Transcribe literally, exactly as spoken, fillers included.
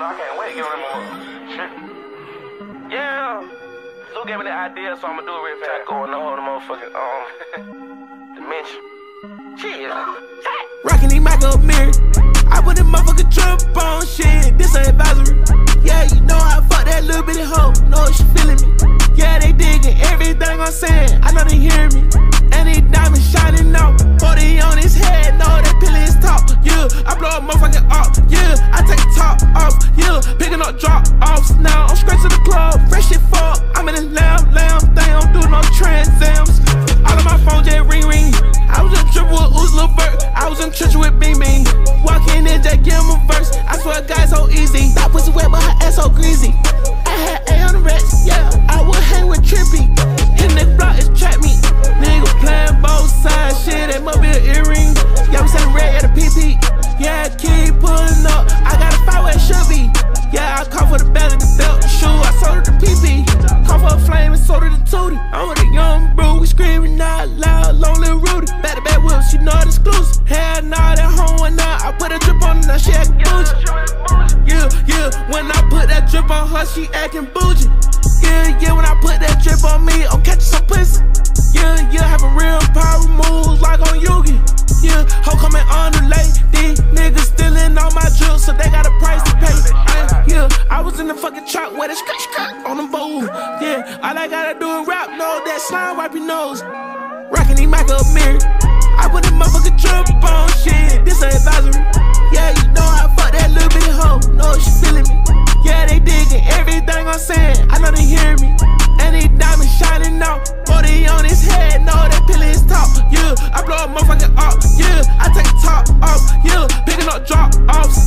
know, I can't wait to get on them shit. Yeah. Lil gave me the idea, so I'ma do it real fast. Go on the whole motherfucking, um, dimension. Shit. Rockin' these makeup mirrors. I put the motherfucking drip on shit. This ain't advisory. Yeah, you know I fuck that little bitty hoe. Know she feeling me. Yeah, they digging everything I'm saying. I know they hearing me. And these diamonds shining out. forty on his head. No, that pill is top. Yeah, I blow a motherfucking up. Yeah, I take the top off. Yeah, picking up drop offs. Now I'm straight to the club. Fresh shit fuck. I'm in the lamb, lamb thing. I'm doing no transams. All of my phones just ring ring. I was in triple with Uzi Lil Vert. I was in church with Bing Bing. Walking in, just give him a verse. I swear, God, so easy. That pussy wet, but her ass so greasy. I had A on the rats, yeah. I would hang with Trippy. In the block, it's trap me. Nigga playing both sides. Shit, that must be an earring. Yeah, we selling red at a P P. Yeah, I keep pulling up. I got a fight where it should be. Yeah, I call for the belt and the belt, the shoe. I sold her the P P. Call for a flame and sold her the tootie. I'm with a young bro, we screaming out loud. Lonely Rudy. Back to back whips, you know it's exclusive. Hell nah, that home went out. I put a drip on her, now she acting bougie. Yeah, yeah, when I put that drip on her, she acting bougie. Yeah, yeah, when I put that drip on me, I'm catching some pussy. Yeah, yeah, having real power moves like on Yugi. Yeah, hoe coming on the late. These niggas stealing all my drips, so they got a price to pay. I, yeah, I was in the fucking truck with a scratch cut on them bowl. Yeah, all I gotta do is rap, know that slime wipe your nose. Rockin' these makeup mirrors. I put the motherfucking drip on shit. This ain't advisory. Yeah, you know I fuck that little bitty hoe. Know she feeling me. Yeah, they digging everything I'm saying. I know they hearing me. And these diamonds shining out. forty on his head. Know that pill is top. Yeah, I blow a motherfucking up. Yeah, I take the top off. Yeah, picking up drop offs.